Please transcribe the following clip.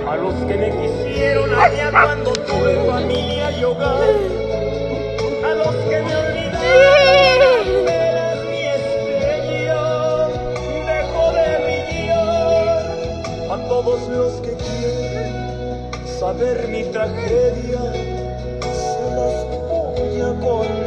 A los que me quisieron allá cuando tuve familia y hogar, a los que me olvidaron, velas mi estrella dejó de brillar, a todos los que quieren saber mi tragedia se las voy a contar.